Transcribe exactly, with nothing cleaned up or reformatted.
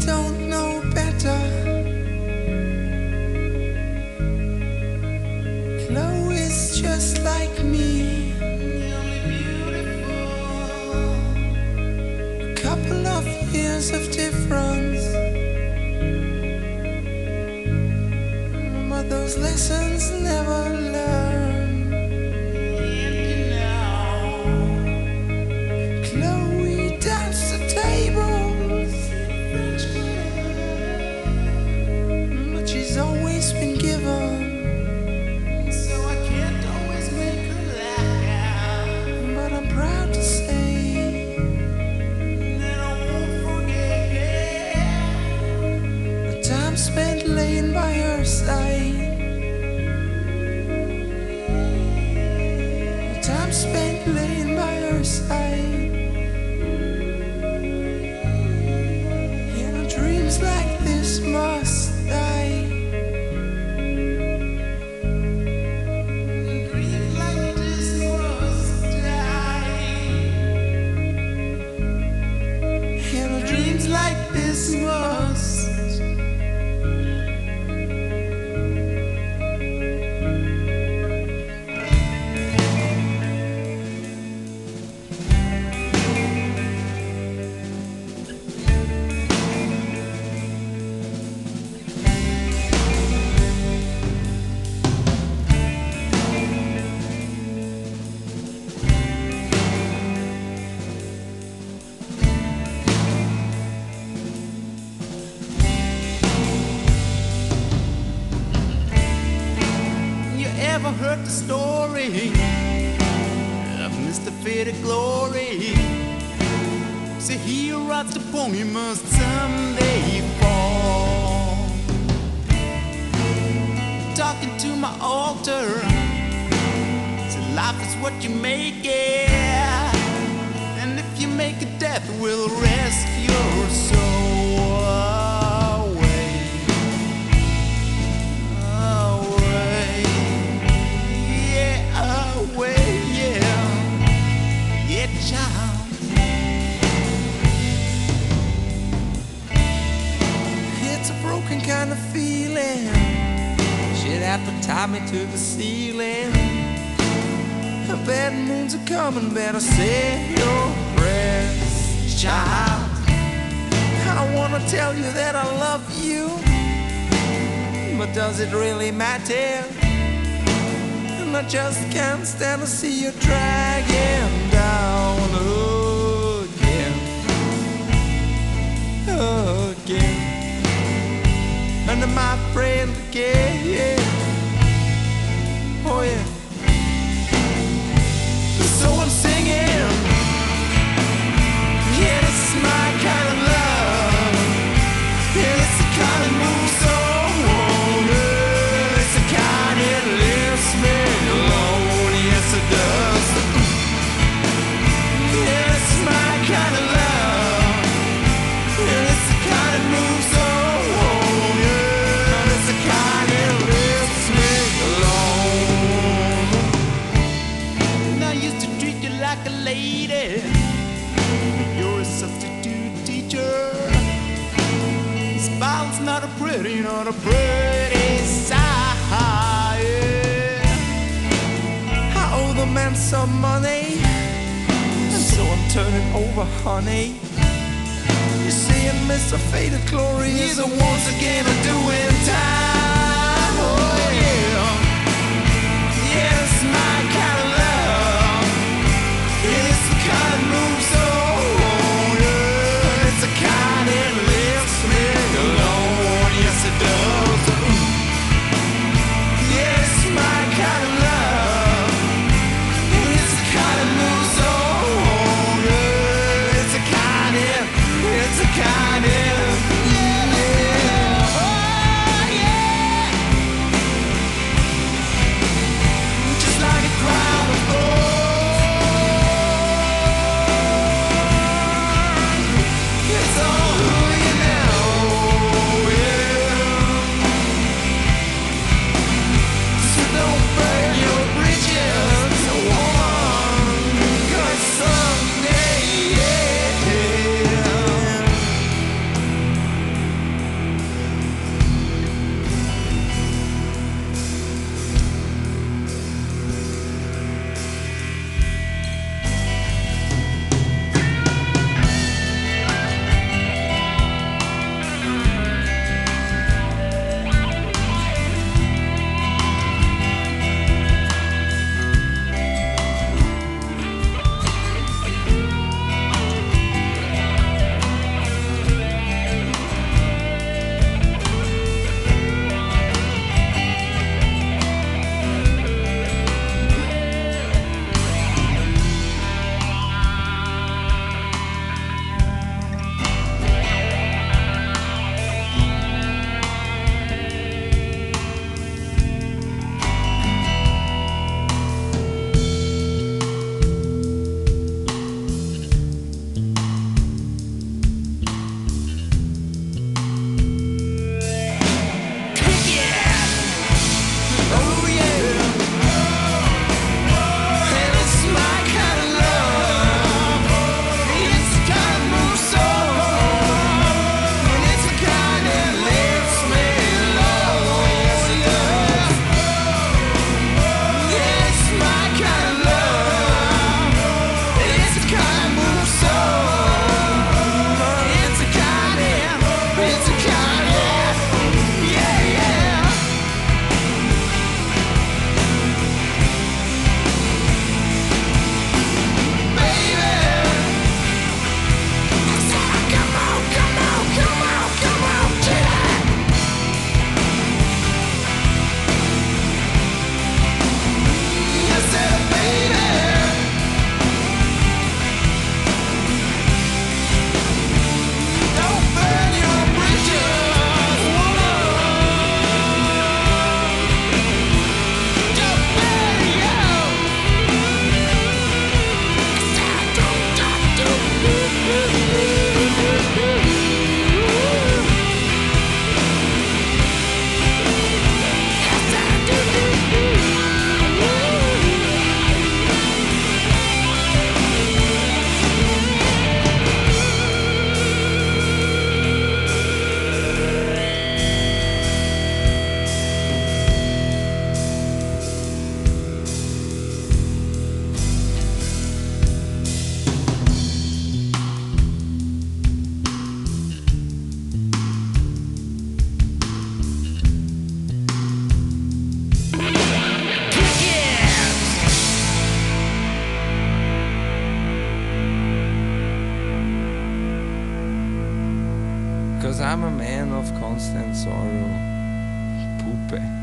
don't know better. Chloe's just like me, a couple of years of difference, but those lessons never learned. Chloe danced the tables, but she's always been given. Proud to say that I won't forget the time spent laying by her side, the time spent laying by her side. And dreams like this must die. Like this must. Ever heard the story of Mister Faded Glory? Say he who rides the pony must someday fall. Talking to my altar, say life is what you make it, and if you make it, death will rest your soul. It's a broken kind of feeling. She'd have to tie me to the ceiling. The bad moons are coming, better say your prayers, child. I wanna tell you that I love you, but does it really matter? And I just can't stand to see you dragging down again, again. And my friend again, oh yeah. So I'm singing, yeah, this is my kind of love. Yeah, it's the kind that moves so on. It's the kind that lifts me alone. Yes, it does. Yeah, this is my kind of love. Yeah, it's the kind that moves so on. Yeah, it's the kind that lifts me alone. And I used to treat you like a lady. You're a substitute teacher. This bottle's not a pretty, not a pretty sight. I owe the man some money, and so I'm turning over, honey. You see, and Mister Faded Glory is a once again a doing time. Oh yeah, yeah, it's my kind of love. It's the kind that moves so on. Yeah, it's the kind that lifts me alone. Yes, it does. Yeah, it's my kind of love. It's the kind that moves so on. Yeah, it's the kind that, it's the kind that, yeah. Oh yeah. Cause I'm a man of constant sorrow. Puppe.